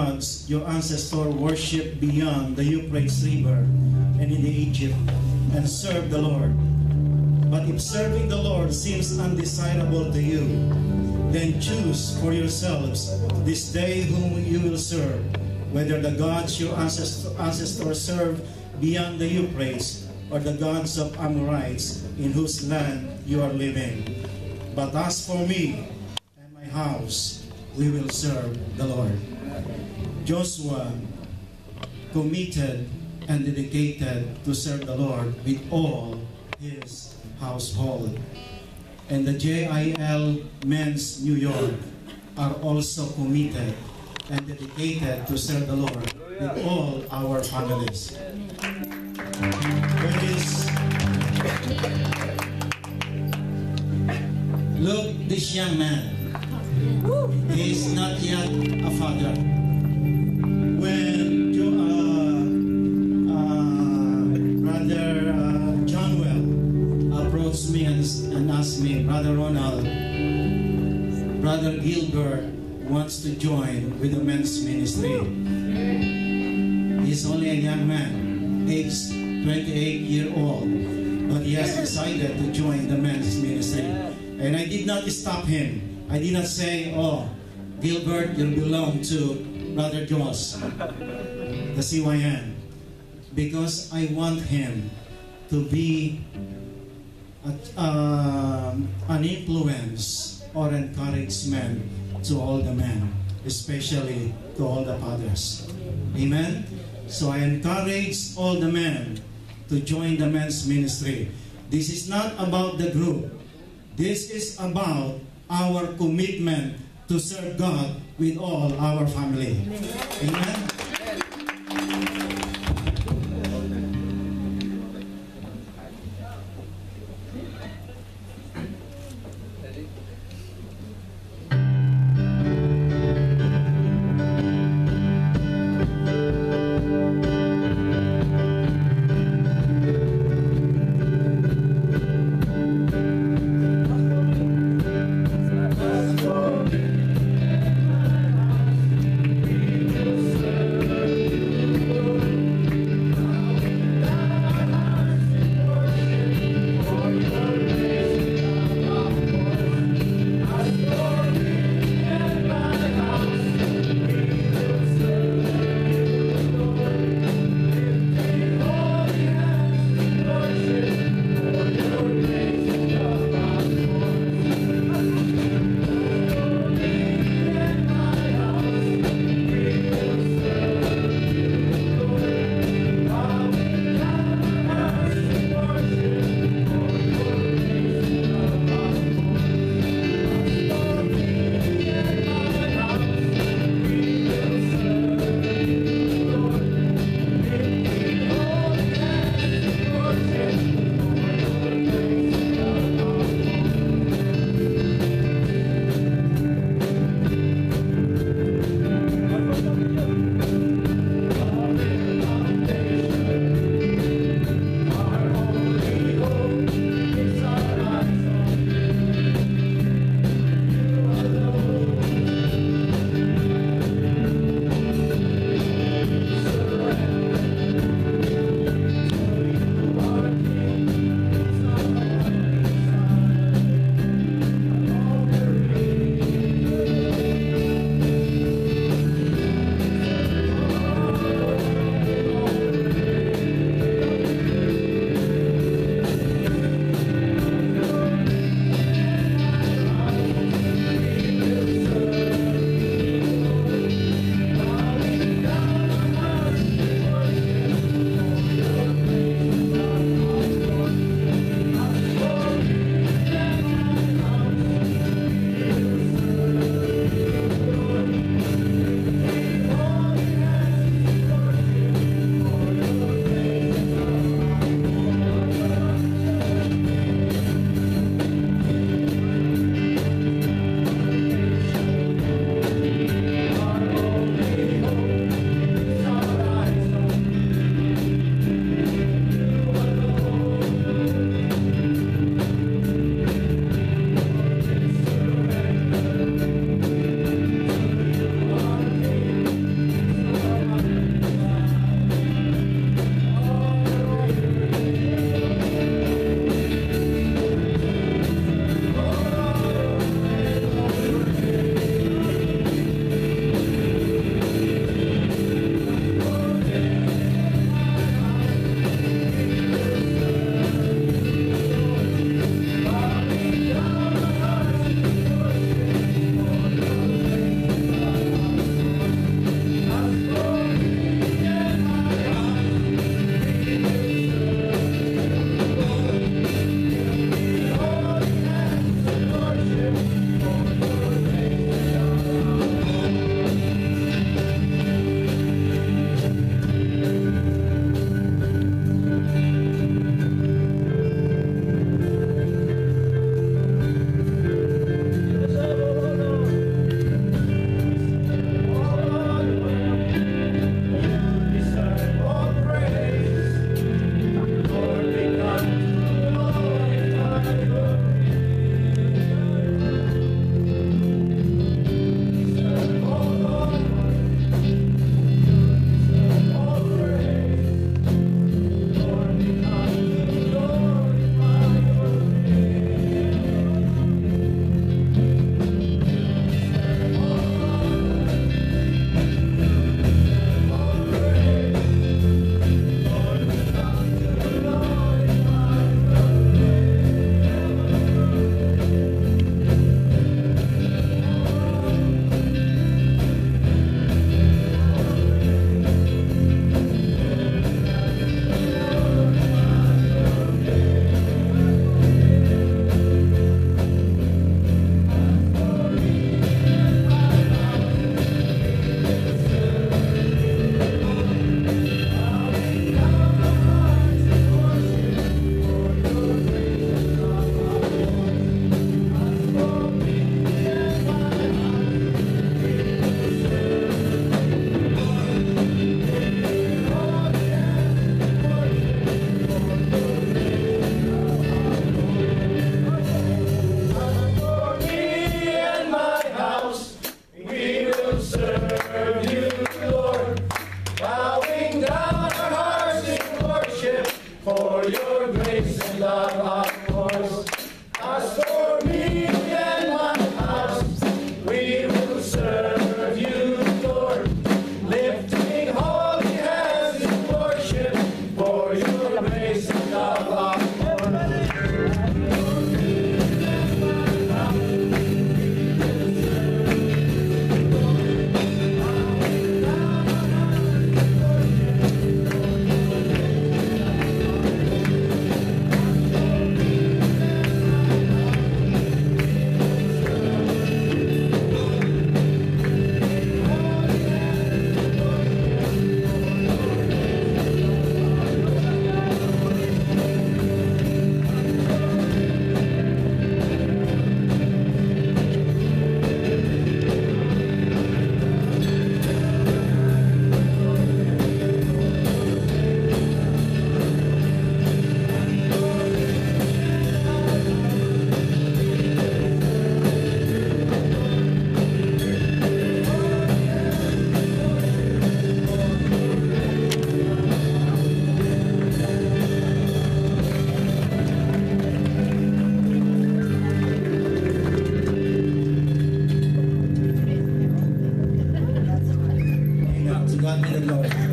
gods your ancestor worshipped beyond the Euphrates River and in Egypt, and served the Lord. But if serving the Lord seems undesirable to you, then choose for yourselves this day whom you will serve, whether the gods your ancestors served beyond the Euphrates, or the gods of Amorites in whose land you are living. But as for me and my house, we will serve the Lord. Joshua committed and dedicated to serve the Lord with all his household. And the J.I.L. Men's New York are also committed and dedicated to serve the Lord with all our families. Look, this young man, he is not yet a father. When Brother J.I.L approached me and asked me, Brother Ronald, Brother Gilbert wants to join with the men's ministry. He's only a young man, age 28-year-old, but he has decided to join the men's ministry. And I did not stop him. I did not say, oh, Gilbert, you belong to Brother Josh, the CYN, because I want him to be an influence or encouragement to all the men, especially to all the fathers. Amen? So I encourage all the men to join the men's ministry. This is not about the group. This is about our commitment to serve God with all our family. Amen? Serve God be the glory.